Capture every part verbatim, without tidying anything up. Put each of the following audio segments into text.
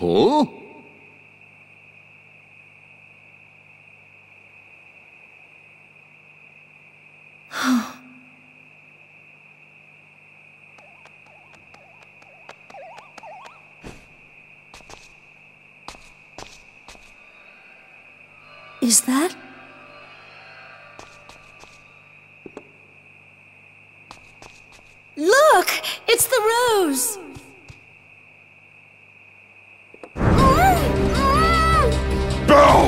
Huh? Is that? Look! It's the rose! Belle!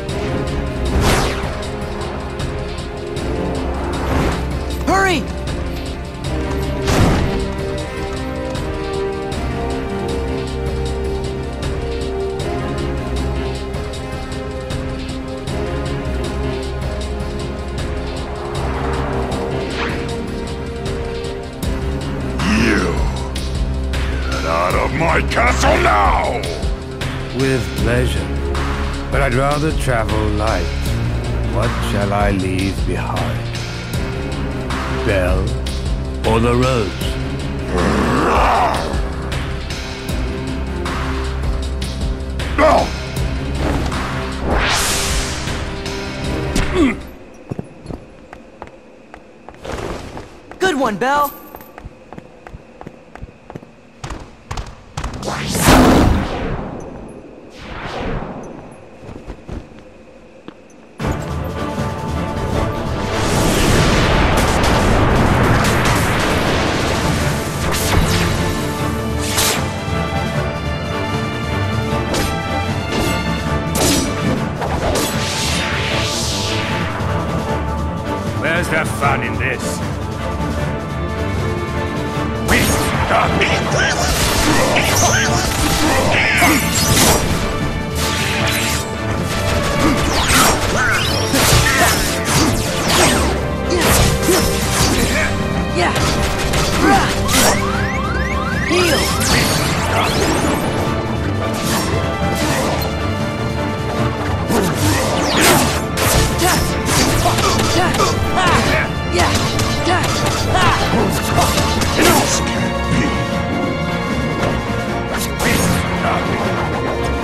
Hurry! Out of my castle now! With pleasure. But I'd rather travel light. What shall I leave behind? Belle or the rose? Belle! Good one, Belle! Where's the fun in this? Yeah! Heal! This can't be.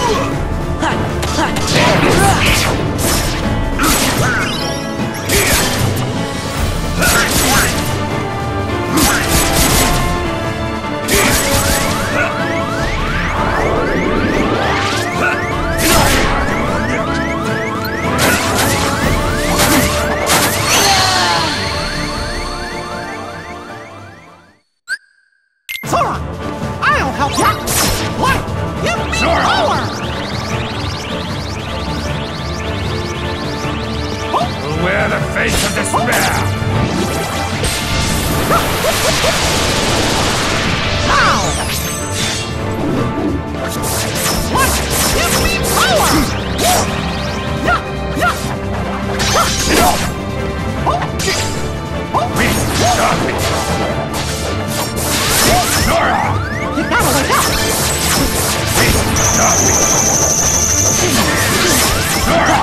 Sora, I'll help you. What? Give me power. Who'll wear the face of despair? Now. What? Give me power. Yeah, yeah. Please stop it! Sora! You gotta wake up. Please stop it! Sora!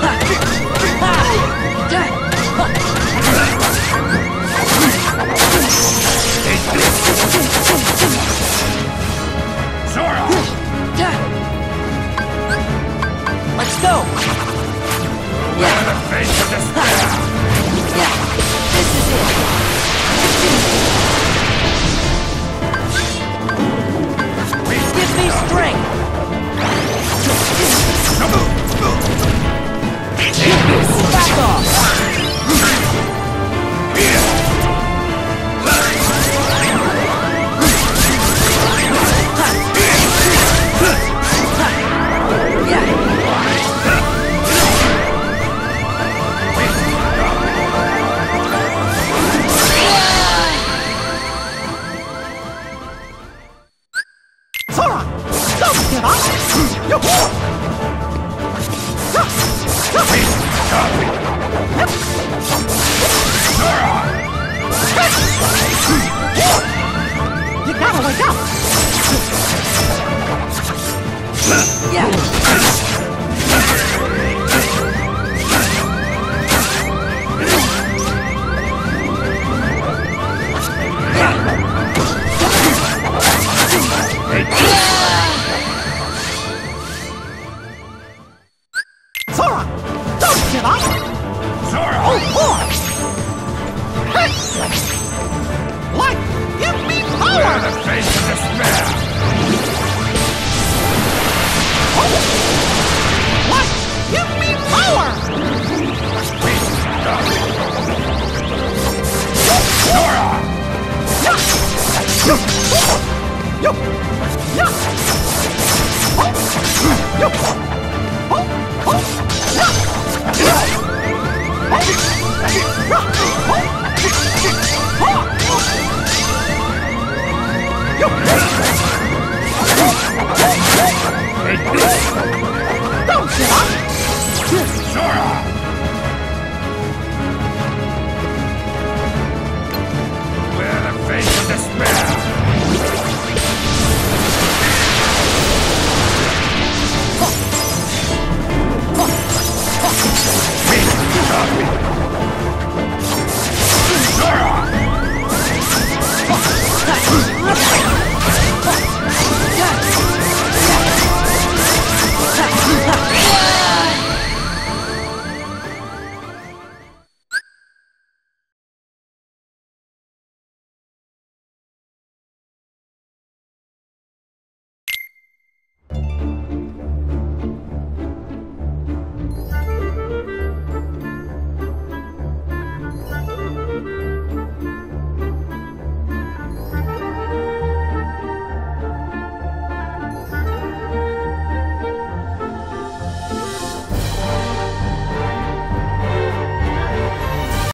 Take this! Sora! Let's go! Wear the face of despair! Yeah, this is it. Give me strength! Back off! Sora, don't give up. You Please stop it! Sora! You gotta wake up. Yeah. Sora, don't give up. Sora! Oh, boy. Light, give me Wear power. the face of despair! Light, give me power. Please stop it! Sora! Yeah. You. You. Yeah. Oh. You. Oh. Oh. Yeah. Yeah. Oh. Oh. You. Take this! Don't give up. Sora!